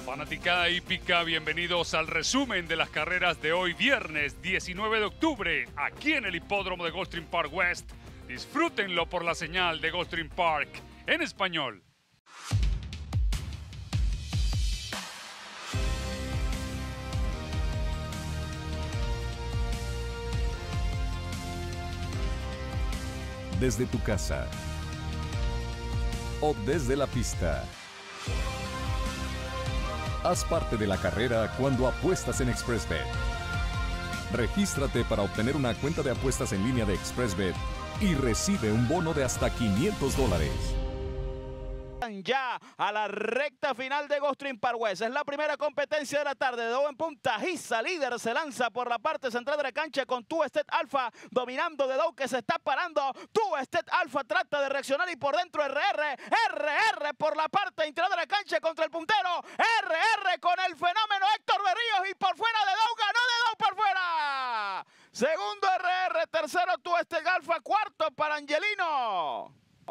Fanaticada hípica, bienvenidos al resumen de las carreras de hoy, viernes 19 de octubre, aquí en el hipódromo de Gulfstream Park West. Disfrútenlo por la señal de Gulfstream Park en español. Desde tu casa o desde la pista. Haz parte de la carrera cuando apuestas en XpressBet. Regístrate para obtener una cuenta de apuestas en línea de XpressBet y recibe un bono de hasta $500. Ya a la recta final de Gulfstream Park West. Es la primera competencia de la tarde. De Dow en punta. Giza, líder, se lanza por la parte central de la cancha con Two Step Alpha dominando de Dow, que se está parando. Two Step Alpha trata de reaccionar y por dentro RR por la parte interior de la cancha contra el puntero. RR con el fenómeno Héctor Berríos y por fuera de Dow, ganó de Dow por fuera. Segundo RR, tercero Two Step Alpha, cuarto para Angelino.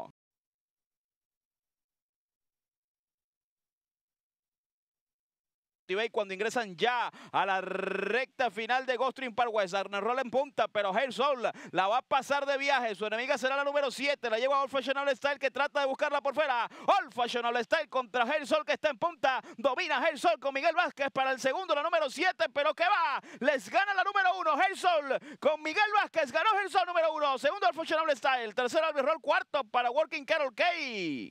Cuando ingresan ya a la recta final de Gulfstream Park West. Arne Roll en punta, pero Hail Soul la va a pasar de viaje. Su enemiga será la número 7. La lleva Old Fashionable Style, que trata de buscarla por fuera. Old Fashionable Style contra Hail Soul, que está en punta. Domina Hail Soul con Miguel Vázquez para el segundo, la número 7, pero que va. Les gana la número 1. Hail Soul con Miguel Vázquez. Ganó Hail Soul número 1. Segundo, Old Fashionable Style. Tercero, Arne Roll. Cuarto para Working Carol Kay.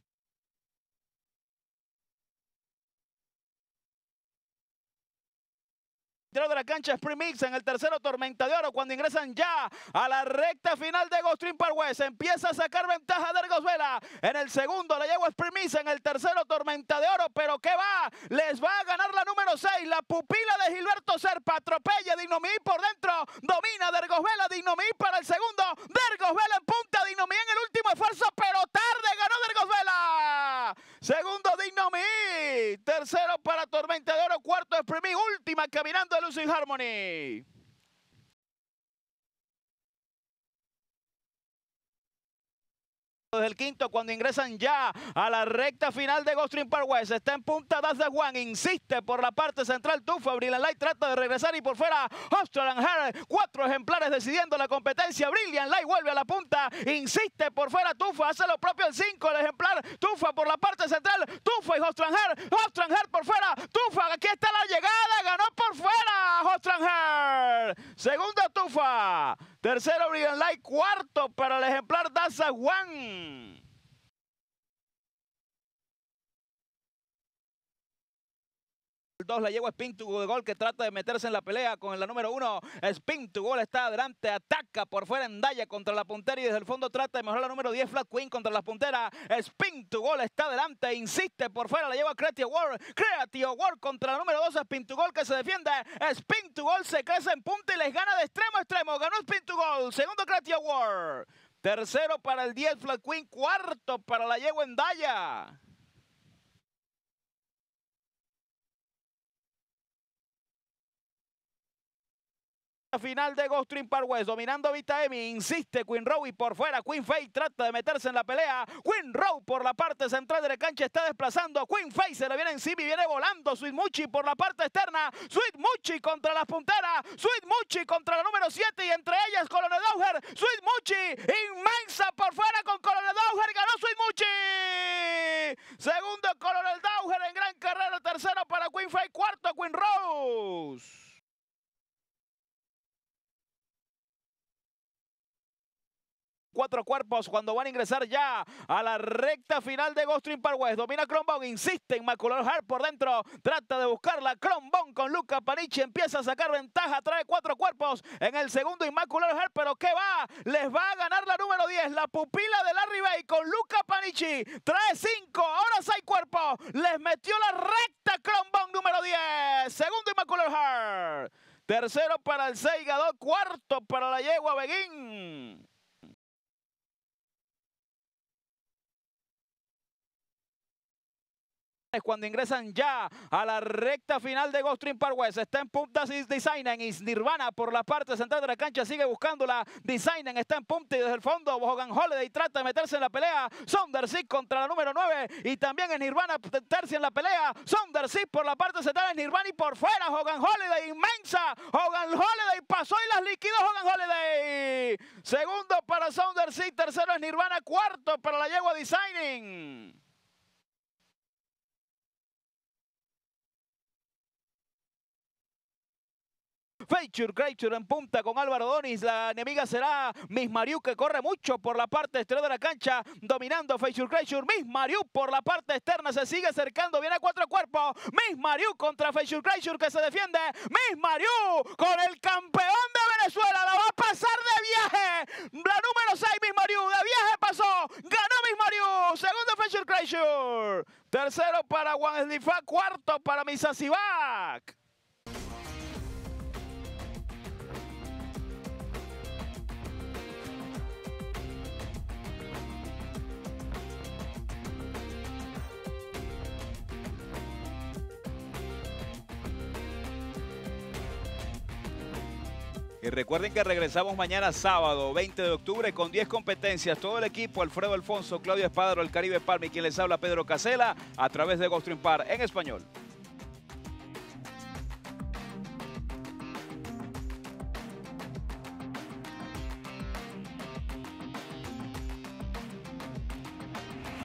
De la cancha Sprint Mix en el tercero, Tormenta de Oro, cuando ingresan ya a la recta final de Gulfstream Park West. Empieza a sacar ventaja de Argos Vela. En el segundo la lleva Sprint Mix, en el tercero Tormenta de Oro, pero ¿qué va? Les va a ganar la número 6, la pupila de Gilberto Serpa. Atropella Dignomí por dentro, domina de Argos Vela. Dignomí para el segundo, de Argos Vela en punta. Dignomí en el último esfuerzo, pero tarde, ganó de Argos Vela. Segundo Dignomí, tercero para Tormenta de Oro, cuarto Sprint Mix, última caminando Losing Harmony. Desde el quinto, cuando ingresan ya a la recta final de Gulfstream Park West. Está en punta Das de Juan, insiste por la parte central Tufa. Brilliant Light trata de regresar y por fuera Australian Hair. 4 ejemplares decidiendo la competencia. Brilliant Light vuelve a la punta, insiste por fuera Tufa, hace lo propio el 5, el ejemplar Tufa por la parte central. Tufa y Australian Hair por fuera. Tufa, aquí está la llegada, ganó por fuera Australian Hair. Segundo Tufa, tercero Brilliant Light, cuarto para el ejemplar Das de Juan. La lleva Spin to Goal, que trata de meterse en la pelea con la número 1. Spin to Goal está adelante, ataca por fuera Endaya contra la puntera y desde el fondo trata de mejorar la número 10 Flat Queen contra las punteras. Spin to Goal está adelante, insiste por fuera, la lleva Creative World contra la número 2 Spin to Goal, que se defiende. Spin to Goal se crece en punta y les gana de extremo a extremo. Ganó Spin to Goal, segundo Creative World, tercero para el 10 Flat Queen, cuarto para la yegua Endaya. Final de Gulfstream Park West, dominando Vita Emi, insiste Queen Row y por fuera Queen Faye trata de meterse en la pelea. Queen Row por la parte central de la cancha está desplazando. Queen Faye se le viene encima y viene volando. Sweet Muchi por la parte externa. Sweet Muchi contra las punteras. Sweet Muchi contra la número 7 y entre ellas Colonel Dauger. Sweet Muchi inmensa por fuera con Colonel Dauger. Ganó Sweet Muchi. Segundo Colonel Dauger en gran carrera. Tercero para Queen Faye. Cuarto Queen Rose. 4 cuerpos cuando van a ingresar ya a la recta final de Gulfstream Park West. Domina Crombone, insiste en Macular Heart por dentro, trata de buscarla. Crombone con Luca Panici empieza a sacar ventaja, trae 4 cuerpos en el segundo Immaculate Heart, pero ¿qué va? Les va a ganar la número 10, la pupila de Larry Bay con Luca Panici, trae 5, ahora 6 cuerpos, les metió la recta Crombone número 10, segundo Immaculate Heart, tercero para el 6 Gadot, cuarto para la yegua Beguín. Cuando ingresan ya a la recta final de Gulfstream Park West. Está en punta Designen y Nirvana por la parte central de la cancha sigue buscándola. Designen está en punta y desde el fondo Hogan Holiday trata de meterse en la pelea. Sondersieg contra la número 9 y también es Nirvana tercia en la pelea. Sondersieg por la parte central es Nirvana y por fuera Hogan Holiday inmensa. Hogan Holiday pasó y las liquidó Hogan Holiday. Segundo para Sondersieg, tercero es Nirvana, cuarto para la yegua Designen. Feature Creature en punta con Álvaro Donis. La enemiga será Miss Mariu, que corre mucho por la parte exterior de la cancha, dominando Feature Creature. Miss Mariu por la parte externa se sigue acercando, viene a cuatro cuerpos. Miss Mariu contra Feature Creature que se defiende. Miss Mariu con el campeón de Venezuela, la va a pasar de viaje. La número 6, Miss Mariu, de viaje pasó. Ganó Miss Mariu. Segundo Feature Creature. Tercero para Juan Eslifa, cuarto para Misa Sivac. Y recuerden que regresamos mañana sábado 20 de octubre con 10 competencias. Todo el equipo, Alfredo Alfonso, Claudio Espadaro, el Caribe Palma y quien les habla, Pedro Casela, a través de Gulfstream Park en español.